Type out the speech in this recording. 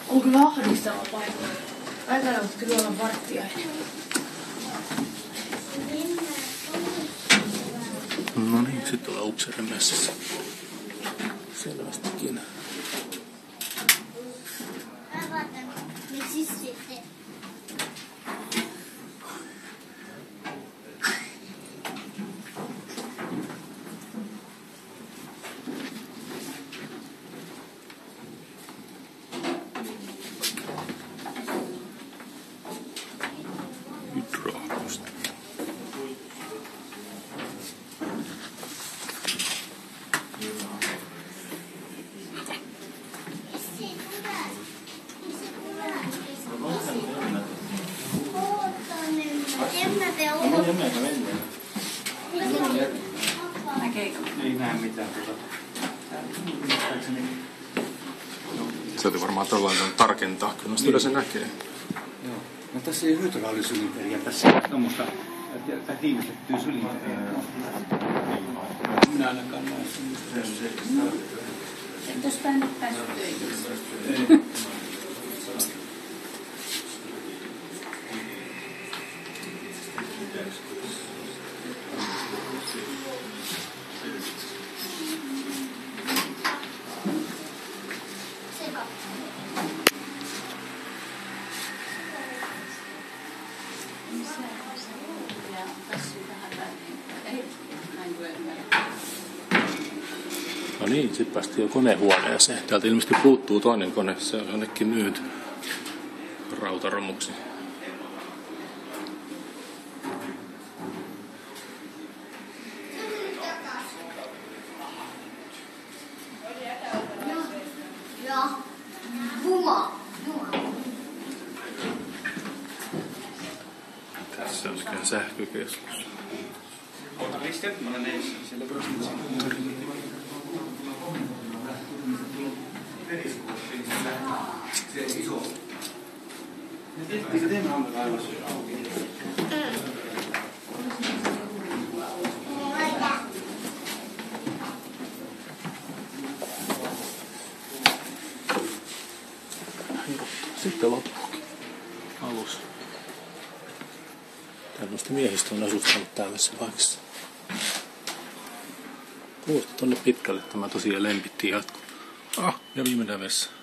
On kyllä ahdistava paikka. Aikana voisi kyllä olla varttiainen. No niin, sitten ollaan Upseerin messissä. Selvästikin. Ei näe mitään Se oli varmaan tällainen tarkentaa, kyllä sitä se näkee. Joo. No tässä ei hydraulisylinderiä, tässä on tommoista tiivistettyä sylinderiä. Minä ainakaan näe semmoista. Entäs tänne päässyt töihin? No niin, sitten päästiin jo konehuoneeseen. Täältä ilmeisesti puuttuu toinen kone, se on jonnekin myyty rautaromuksi. Tässä on sekä sähkökeskus. Ota ristet, mä olen eissä. Siellä se iso. Eikö teemme hammat aivan auki? Sitten loppuukin alus. Tällaista miehistä on asustanut tällaisessa paikassa. Kuulosti tonne pitkälle, tämä tosiaan lempittiin jatkuu. Ja viimeinen vessa.